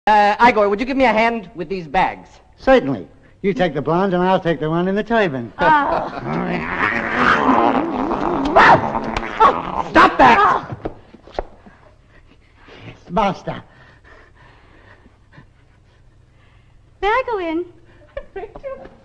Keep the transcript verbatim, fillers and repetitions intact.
Uh, Igor, would you give me a hand with these bags? Certainly. You take the blonde and I'll take the one in the turban. Oh. Stop that! Yes, basta. May I go in?